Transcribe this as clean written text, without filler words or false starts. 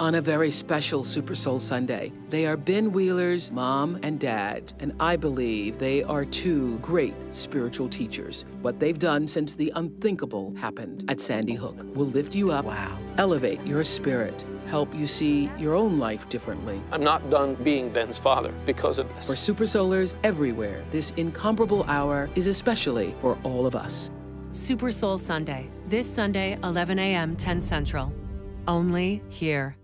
on a very special Super Soul Sunday. They are Ben Wheeler's mom and dad, and I believe they are two great spiritual teachers. What they've done since the unthinkable happened at Sandy Hook will lift you up, elevate your spirit, help you see your own life differently. I'm not done being Ben's father because of this. For Super Soulers everywhere, this incomparable hour is especially for all of us. Super Soul Sunday, this Sunday, 11 a.m., 10 Central. Only here.